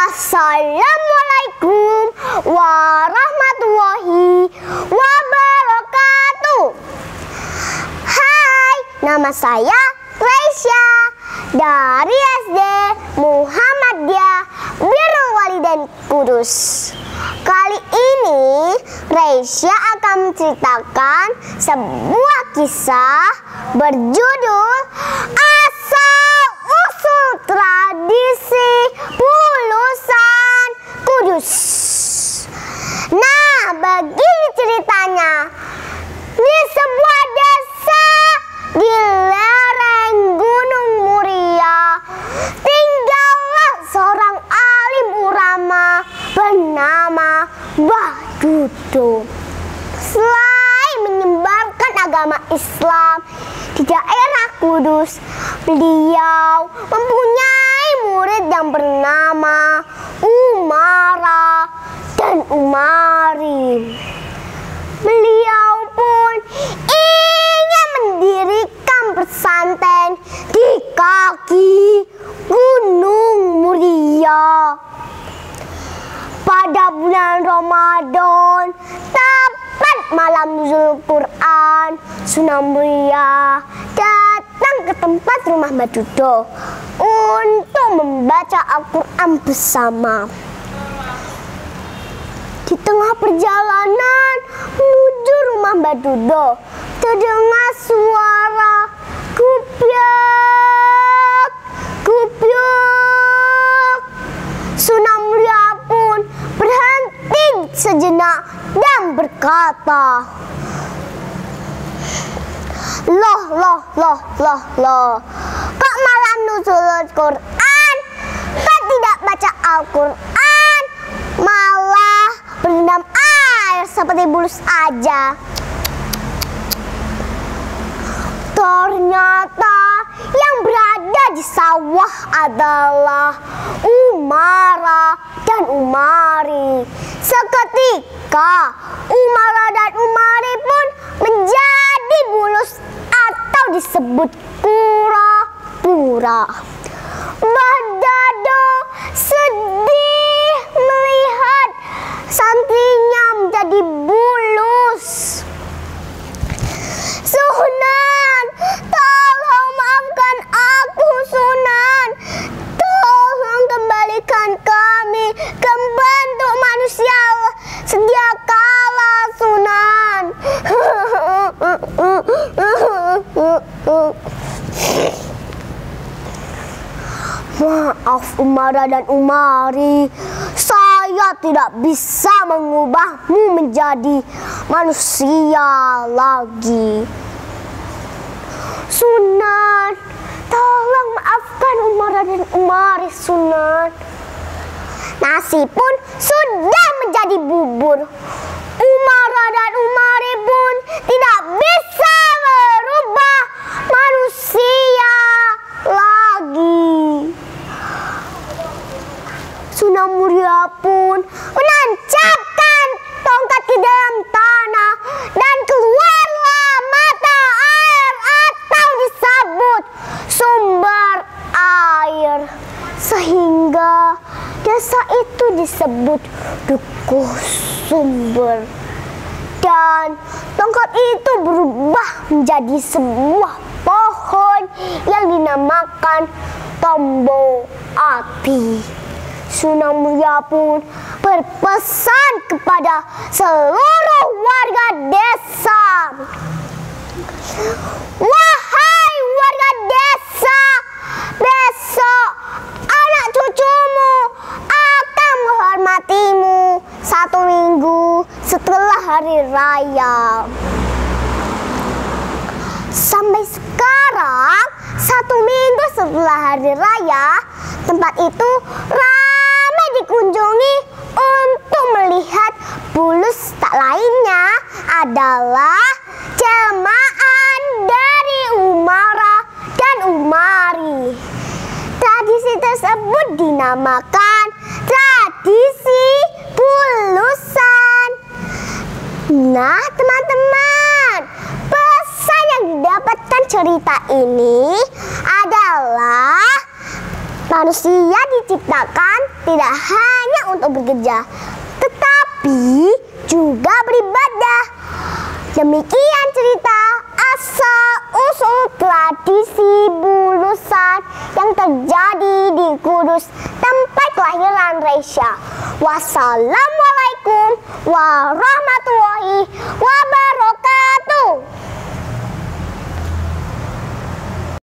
Assalamualaikum warahmatullahi wabarakatuh. Hai, nama saya Reisya dari SD Muhammadiyah Birrul Walidain Kudus. Kali ini Reisya akan menceritakan sebuah kisah berjudul Asal-usul Tradisi Pulusan Kudus. Nah, begini ceritanya. Di sebuah desa di lereng Gunung Muria, tinggallah seorang alim ulama bernama Mbah Dudo. Selain menyebarkan agama Islam di daerah Kudus, beliau mempunyai murid yang bernama Umara dan Umari. Beliau pun ingin mendirikan pesantren di kaki Gunung Muria. Pada bulan Ramadan, tepat malam nuzul Quran, Sunan Muria datang ke tempat rumah Mbah Dudo untuk membaca Al-Quran bersama. Di tengah perjalanan menuju rumah Mbah Dudo, terdengar suara gubyek, gubyek. Sunan Muria pun berhenti sejenak dan berkata, Loh, kok malam nuzul Quran, kok tidak baca Al-Quran, malah berendam air seperti bulus aja. Ternyata yang berada di sawah adalah Umara dan Umari. Seketika Umara dan Umari pun menjadi bulus atau disebut pura-pura. Mbah Dudo sedih melihat santrinya menjadi bulus. Sunan, tolong maafkan aku, Sunan. Tolong kembalikan kami ke bentuk manusia sedia kala, Sunan. Maaf Umara dan Umari, saya tidak bisa mengubahmu menjadi manusia lagi. Sunan, tolong maafkan Umara dan Umari, Sunan. Nasi pun sudah menjadi bubur. Umara dan Umari pun tidak bisa merubah manusia lagi. Sunan Muria pun menancapkan tongkat ke dalam tanah dan keluarlah mata air atau disebut sumber air, sehingga desa itu disebut Dukuh Sumber. Dan tongkat itu berubah menjadi sebuah pohon yang dinamakan Tombo Api. Sunan Muria pun berpesan kepada seluruh warga desa, wahai warga desa, besok anak cucumu akan menghormatimu 1 minggu setelah hari raya. Sampai sekarang 1 minggu setelah hari raya, tempat itu ramai dikunjungi untuk melihat bulus tak lainnya adalah jemaah dari Umara dan Umari. Tradisi tersebut dinamakan tradisi pulusan. Nah, teman-teman, pesan yang didapatkan cerita ini adalah manusia diciptakan tidak hanya untuk bekerja, tetapi juga beribadah. Demikian cerita asal-usul tradisi bulusan yang terjadi di Kudus, tempat kelahiran Reisha. Wassalamualaikum warahmatullahi